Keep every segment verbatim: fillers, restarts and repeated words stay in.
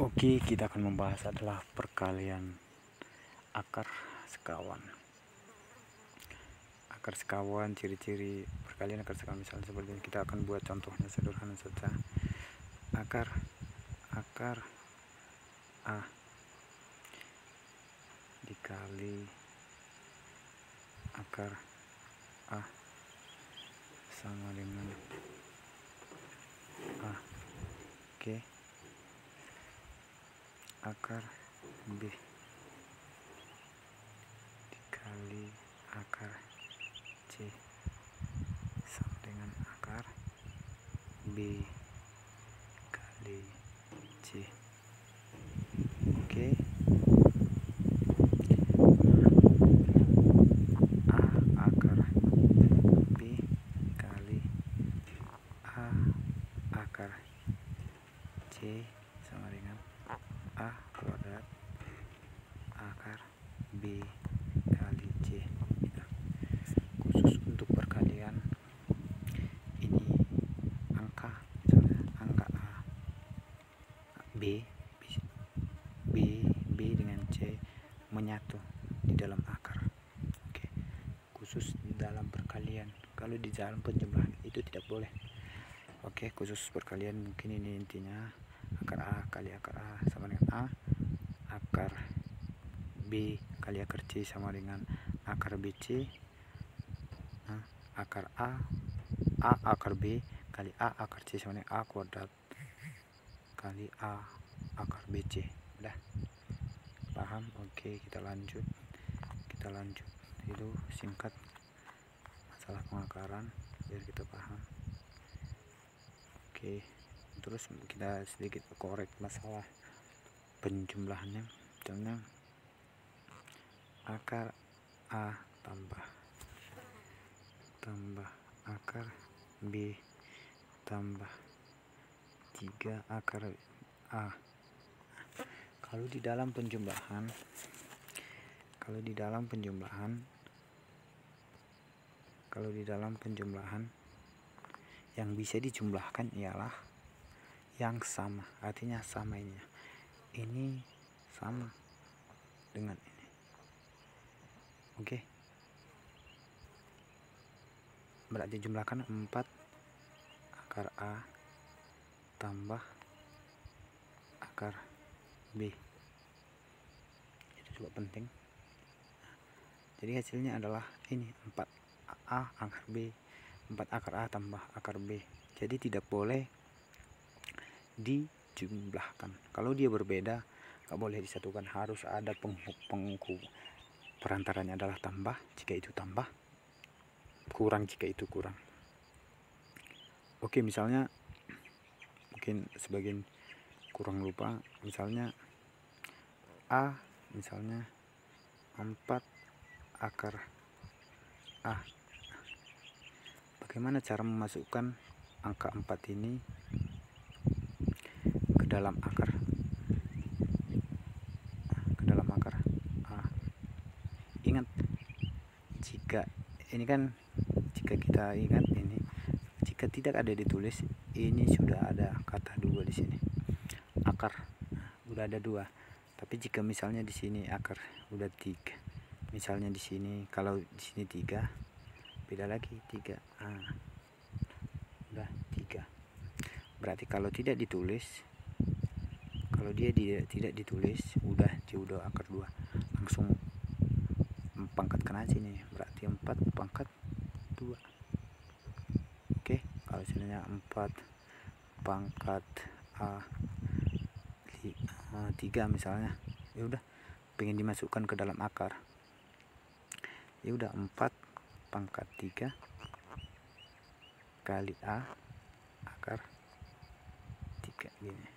Oke, kita akan membahas adalah perkalian akar sekawan. Akar sekawan, ciri-ciri perkalian akar sekawan misalnya seperti ini. Kita akan buat contohnya sederhana saja. Akar akar A dikali akar A sama dengan A. Oke. Akar B dikali akar C sama dengan akar B kali C. Oke. A akar B kali A akar C sama dengan A kuadrat akar B kali C. Nah, khusus untuk perkalian ini angka, misalnya angka A B B B dengan C menyatu di dalam akar. Oke, khusus dalam perkalian. Kalau di dalam penjumlahan itu tidak boleh. Oke, khusus perkalian mungkin ini intinya akar A kali akar A sama dengan A, akar B kali akar C sama dengan akar B C, nah, akar A A akar B kali A akar C sama dengan A kuadrat kali A akar B C. Udah paham? Oke, kita lanjut kita lanjut itu singkat masalah pengakaran biar kita paham. Oke, terus kita sedikit korek masalah penjumlahannya. Contohnya akar A tambah tambah akar B tambah tiga akar A. Kalau di dalam penjumlahan kalau di dalam penjumlahan kalau di dalam penjumlahan yang bisa dijumlahkan ialah yang sama, artinya sama ini ini sama dengan ini. Oke, berarti jumlahkan empat akar A tambah akar B. Itu juga penting. Jadi hasilnya adalah ini empat A akar B, empat akar A tambah akar B. Jadi tidak boleh dijumlahkan. Kalau dia berbeda nggak boleh disatukan, harus ada penghubung perantaranya adalah tambah jika itu tambah, kurang jika itu kurang. Oke, misalnya mungkin sebagian kurang lupa, misalnya A misalnya empat akar A. Bagaimana cara memasukkan angka empat ini ke dalam akar ke dalam akar A? Ingat, jika ini kan jika kita ingat ini jika tidak ada ditulis ini sudah ada kata dua di sini akar, nah, udah ada dua. Tapi jika misalnya di sini akar udah tiga, misalnya di sini kalau di sini tiga, beda lagi tiga, ah, udah tiga. Berarti kalau tidak ditulis, kalau dia tidak ditulis udah dia udah akar dua, langsung pangkatkan aja nih, berarti empat pangkat dua. Oke, kalau sebenarnya empat pangkat A tiga misalnya, ya udah pengen dimasukkan ke dalam akar, ya udah empat pangkat tiga kali A akar tiga gini.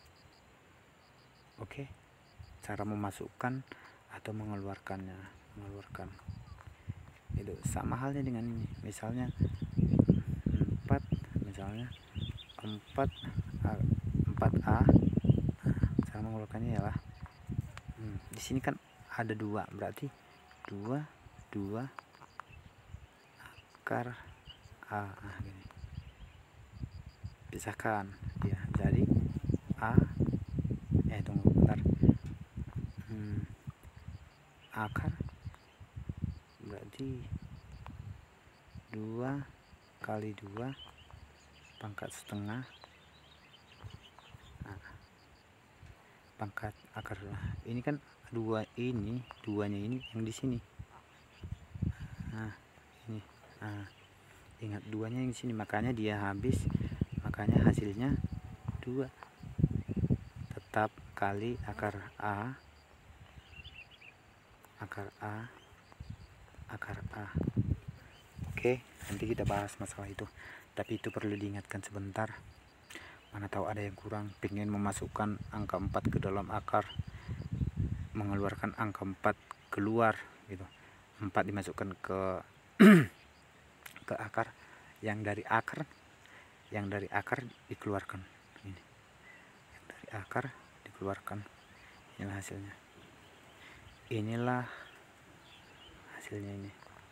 Oke, cara memasukkan atau mengeluarkannya mengeluarkan itu sama halnya dengan ini. Misalnya empat misalnya empat A, empat A, cara mengeluarkannya ialah hmm, di sini kan ada dua, berarti dua dua akar A, ah, gini. Pisahkan ya, jadi A eh sebentar. hmm, akar berarti dua kali dua pangkat setengah, nah, pangkat akar. Ini kan dua, ini duanya ini yang di sini. Nah ini, nah ingat duanya yang di sini, makanya dia habis, makanya hasilnya dua. Tetap kali akar A, akar A, akar A. Oke, nanti kita bahas masalah itu, tapi itu perlu diingatkan sebentar. Mana tahu ada yang kurang, pengen memasukkan angka empat ke dalam akar, mengeluarkan angka empat keluar gitu. empat dimasukkan ke ke akar, yang dari akar yang dari akar dikeluarkan. Ini yang dari akar dikeluarkan, inilah hasilnya. Inilah hasilnya ini.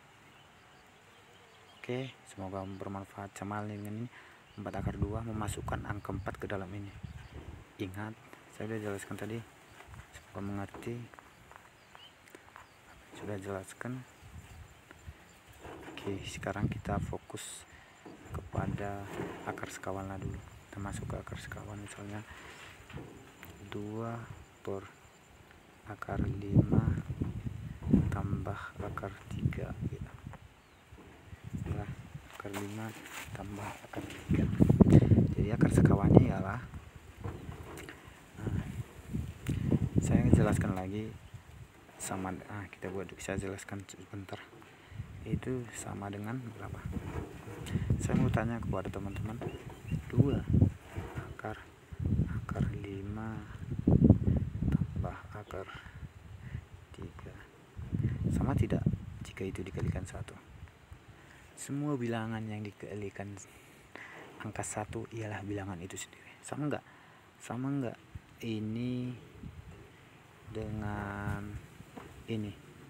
Oke, semoga bermanfaat. Sama halnya dengan ini, empat akar dua memasukkan angka empat ke dalam ini. Ingat, saya sudah jelaskan tadi, semoga mengerti. Sudah jelaskan. Oke, sekarang kita fokus kepada akar sekawannya dulu. Kita masuk ke akar sekawan, misalnya dua per akar lima tambah akar tiga gitu. Nah, akar lima tambah akar tiga. Jadi akar sekawannya ialah, nah, saya jelaskan lagi sama, ah kita buat, saya jelaskan sebentar. Itu sama dengan berapa? Saya mau tanya kepada teman-teman, dua akar akar lima tambah akar tiga sama tidak jika itu dikalikan satu? Semua bilangan yang dikalikan angka satu ialah bilangan itu sendiri. Sama enggak? Sama enggak ini dengan ini?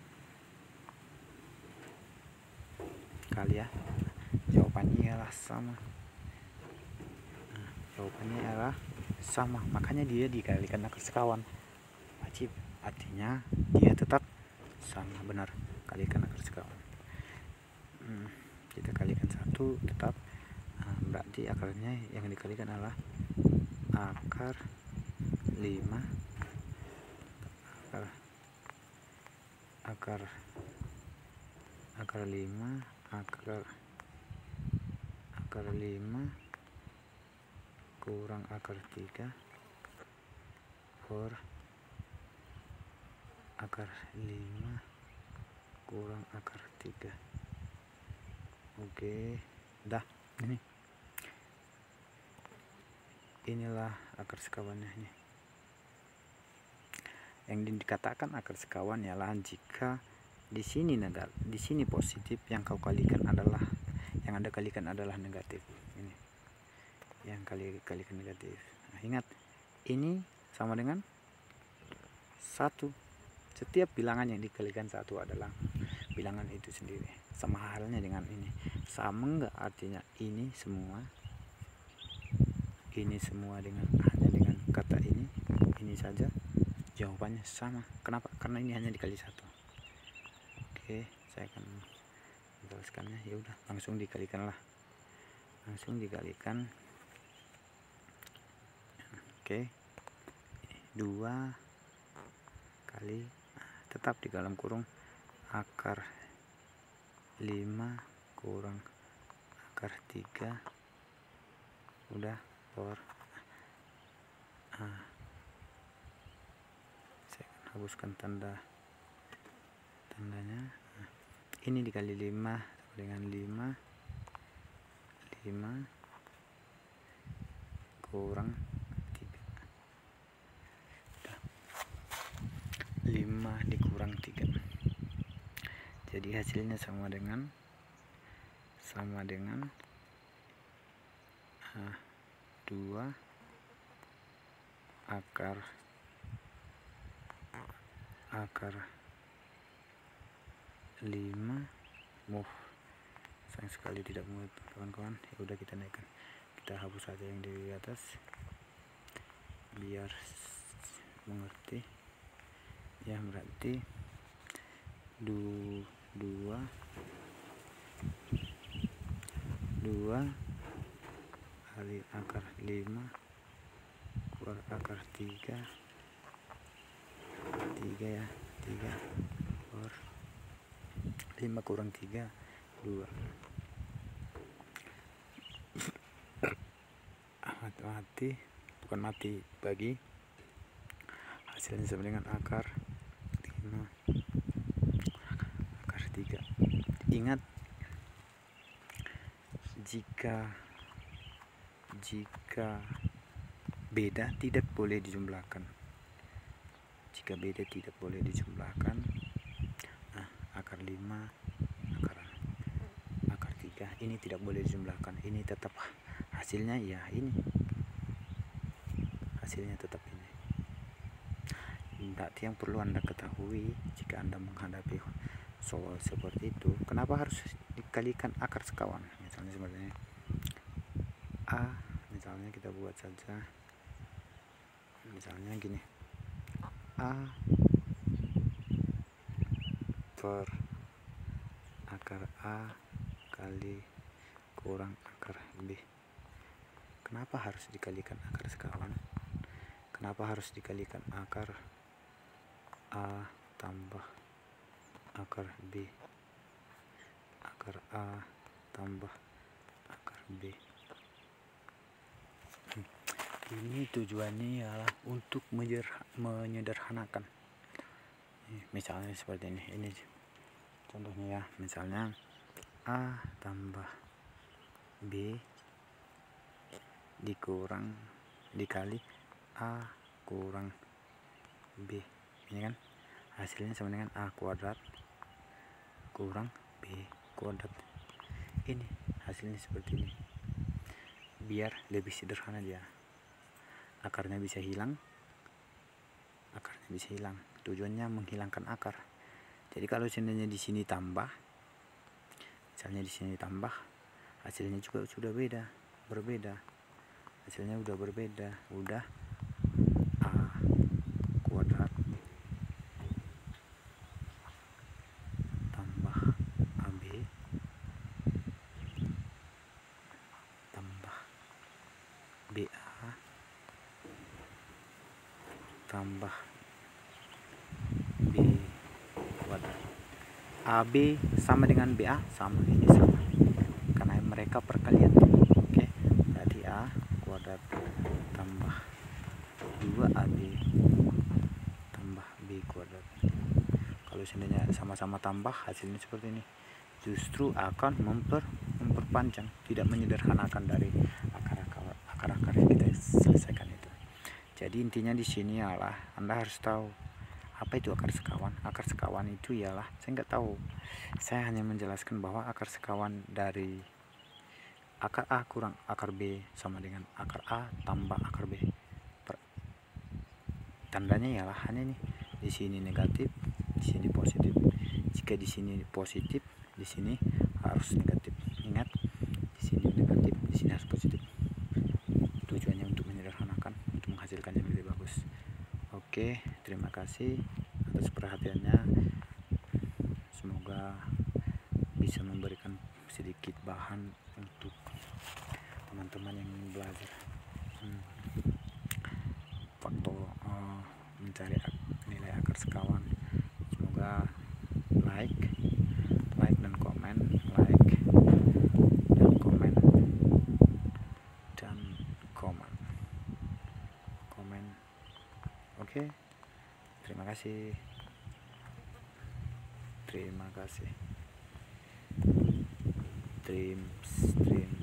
Kali ya. Jawabannya ialah sama. Nah, jawabannya ialah sama. Makanya dia dikalikan akar sekawan. Wajib. Artinya dia tetap sama, benar. Kalikan akar sekawan. Hmm, kita kalikan satu tetap. Nah, berarti akarnya yang dikalikan adalah akar lima akar akar akar lima akar akar lima kurang akar tiga per akar lima kurang akar tiga. Oke, dah. Ini inilah akar sekawannya ini. Yang dikatakan akar sekawan ialah jika di sini negatif, di sini positif, yang kau kalikan adalah, yang anda kalikan adalah negatif. Ini yang kali kalikan negatif. Nah, ingat, ini sama dengan satu. Setiap bilangan yang dikalikan satu adalah bilangan itu sendiri. Sama halnya dengan ini. Sama enggak artinya ini semua, ini semua dengan hanya dengan kata ini, ini saja. Jawabannya sama. Kenapa? Karena ini hanya dikali satu. Oke, saya akan menjelaskannya. Ya udah, langsung dikalikan lah. Langsung dikalikan. Oke. dua kali, tetap di dalam kurung, akar lima kurang akar tiga. Udah, per ah. Saya akan hapuskan tanda tandanya. Nah, ini dikali lima dengan lima lima kurang tiga. Udah. lima dikurang tiga. Jadi hasilnya sama dengan sama dengan ah, dua akar akar lima. Move, sayang sekali tidak muat kawan-kawan. Ya udah, kita naikkan, kita hapus saja yang di atas biar mengerti ya, berarti du, dua dua kali akar lima kurang akar tiga tiga ya, tiga per lima kurang tiga, dua. Mati, bukan mati, bagi hasilnya sama dengan akar lima akar tiga. Ingat, jika jika beda tidak boleh dijumlahkan. Jika beda tidak boleh dijumlahkan. Nah, akar lima akar akar tiga ini tidak boleh dijumlahkan. Ini tetap hasilnya ya ini. Hasilnya tetap ini. Berarti yang perlu Anda ketahui jika Anda menghadapi soal seperti itu, kenapa harus dikalikan akar sekawan? Misalnya seperti ini. A, misalnya kita buat saja, misalnya gini, A per akar A kali kurang akar B. Kenapa harus dikalikan akar sekawan? Kenapa harus dikalikan akar A tambah akar B, akar A tambah akar B? Ini tujuannya ialah untuk menyederhanakan. Misalnya seperti ini, ini contohnya ya, misalnya A tambah B dikurang dikali A kurang B, ini kan hasilnya sama dengan A kuadrat kurang B kuadrat. Ini hasilnya seperti ini, biar lebih sederhana dia. Akarnya bisa hilang, akarnya bisa hilang. Tujuannya menghilangkan akar. Jadi kalau seandainya di sini tambah, misalnya di sini tambah, hasilnya juga sudah beda, berbeda. Hasilnya udah berbeda, udah A kuadrat tambah A B tambah B A tambah B kuadrat. A B sama dengan B A, sama, ini sama karena mereka perkalian. Oke, berarti A kuadrat tambah dua A B tambah B kuadrat. Kalau seandainya sama-sama tambah, hasilnya seperti ini, justru akan memper memperpanjang, tidak menyederhanakan dari akar-akar akar-akar yang kita selesaikan itu. Jadi intinya di sini ialah Anda harus tahu apa itu akar sekawan. Akar sekawan itu ialah, saya nggak tahu, saya hanya menjelaskan bahwa akar sekawan dari akar A kurang akar B sama dengan akar A tambah akar B. Per, tandanya ialah hanya nih, di sini negatif, di sini positif. Jika di sini positif, di sini harus negatif. Ingat, di sini negatif, di sini harus positif. Tujuannya untuk menyederhanakan, untuk menghasilkan yang lebih bagus. Oke, terima kasih atas perhatiannya. Semoga bisa memberikan sedikit bahan untuk teman-teman yang ingin belajar hmm, faktor uh, mencari nilai akar sekawan. Semoga like like dan komen, like dan komen dan komen komen oke. Terima kasih, terima kasih. Dreams, dreams.